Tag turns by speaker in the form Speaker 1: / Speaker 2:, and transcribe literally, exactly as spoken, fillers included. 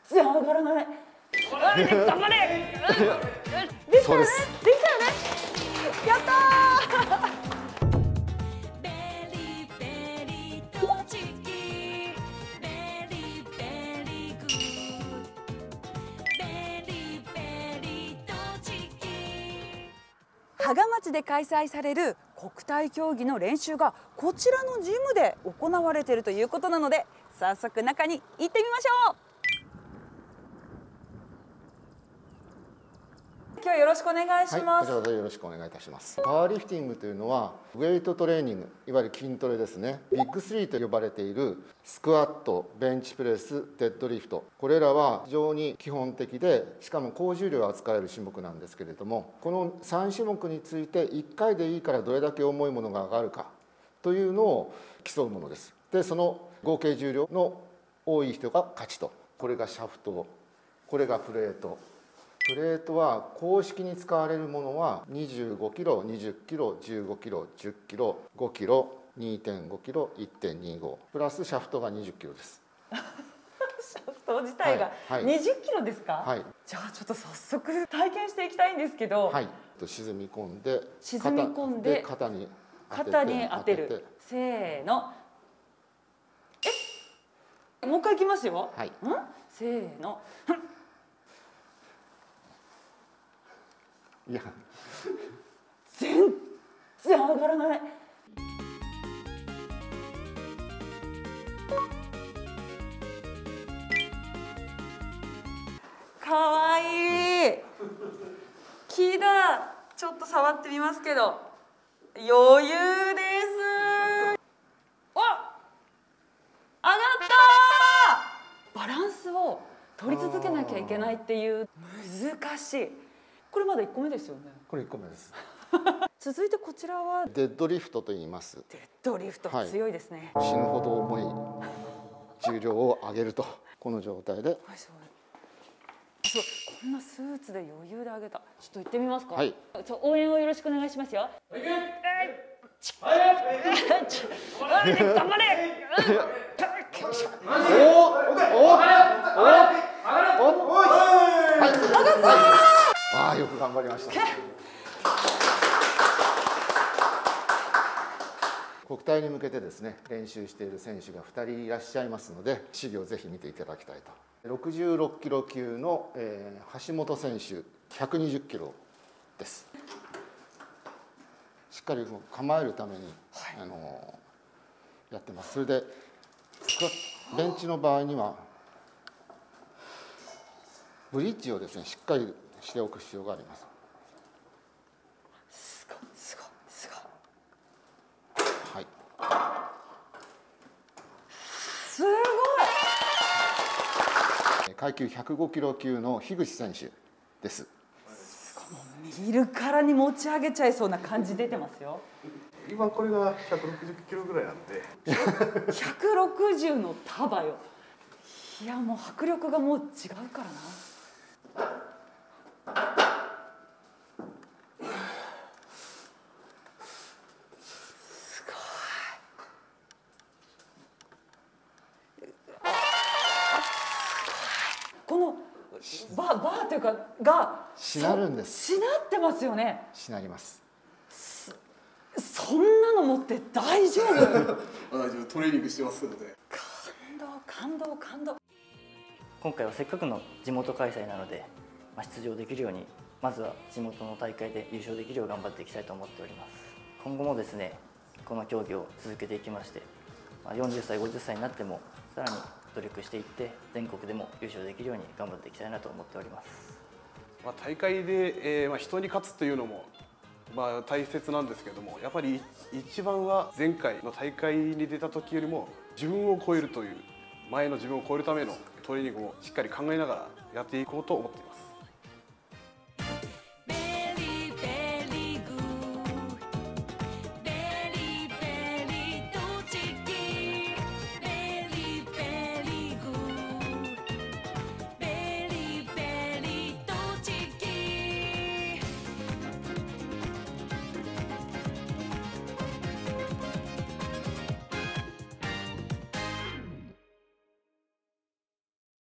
Speaker 1: 然上がらない。あれ頑張れ。できたよね。できたよね。やったー。芳賀町で開催される国体競技の練習がこちらのジムで行われているということなので、早速中に行ってみましょう。今日はよろしくお願いします。
Speaker 2: はい、こちらでよろしくお願いいたします。パワーリフティングというのはウェイトトレーニング、いわゆる筋トレですね。ビッグスリーと呼ばれているスクワット、ベンチプレス、デッドリフト、これらは非常に基本的で、しかも高重量を扱える種目なんですけれども、このさん種目についていっかいでいいからどれだけ重いものが上がるかというのを競うものです。で、その合計重量の多い人が勝ちと。これがシャフト、これがプレート。プレートは公式に使われるものはにじゅうごキロ、にじゅっキロ、じゅうごキロ、じゅっキロ、ごキロ、にてんごキロ、いってんにご プラスシャフトがにじゅっキロです。
Speaker 1: シャフト自体がにじゅっキロですか？
Speaker 2: はい。
Speaker 1: じゃあちょっと早速体験していきたいんですけど。
Speaker 2: はい。沈み込んで、
Speaker 1: 沈み込んで
Speaker 2: 肩に
Speaker 1: 肩に当てる。せーの。え？もう一回いきますよ。
Speaker 2: はい。
Speaker 1: ん？せーの。
Speaker 2: いや、
Speaker 1: 全然上がらない。かわいい。木だ。ちょっと触ってみますけど、余裕です。お、上がったー。バランスを取り続けなきゃいけないっていう難しい。これまだいっこめですよね。
Speaker 2: これいっこめです。
Speaker 1: 続いてこちらは
Speaker 2: デッドリフトと言います。
Speaker 1: デッドリフト、はい、強いですね。
Speaker 2: 死ぬほど重い重量を上げると、この状態で。はい、
Speaker 1: そう。そう、こんなスーツで余裕で上げた。ちょっと行ってみますか。はい。ちょ応援をよろしくお願いしますよ。はい。頑張れ。おお、おお、上がった。
Speaker 2: ああ、よく頑張りました。国体に向けてですね、練習している選手がふたりいらっしゃいますので、資料をぜひ見ていただきたいと。ろくじゅうろっキロ級の、えー、橋本選手、ひゃくにじゅっキロです。しっかり構えるために、はい、あのやってます。それでスクワット、ベンチの場合にはブリッジをですね、しっかりしておく必要があります。
Speaker 1: すごいすごいすごい。
Speaker 2: はい。
Speaker 1: すごい。
Speaker 2: 階級ひゃくごキロ級の樋口選手です。
Speaker 1: 見るからに持ち上げちゃいそうな感じ出てますよ。
Speaker 3: 今これがひゃくろくじゅっキロぐらいあって。
Speaker 1: ひゃくろくじゅうの束よ。いやもう迫力がもう違うからな。すごい。このバーバーというかが
Speaker 2: しなるんです。
Speaker 1: しなってますよね。
Speaker 2: しなります。
Speaker 1: そんなの持って大丈夫？
Speaker 3: 大丈夫、トレーニングしてますので。
Speaker 1: 感動感動感動。
Speaker 4: 今回はせっかくの地元開催なので、まあ、出場できるようにまずは地元の大会で優勝できるよう頑張っていきたいと思っております。今後もですね、この競技を続けていきまして、まあ、よんじゅっさいごじゅっさいになってもさらに努力していって全国でも優勝できるように頑張っていきたいなと思っております。
Speaker 3: まあ、大会で、えーまあ、人に勝つというのもまあ大切なんですけども、やっぱり一番は前回の大会に出た時よりも自分を超えるという、前の自分を超えるためのトレーニングをしっかり考えながらやっていこうと思っています。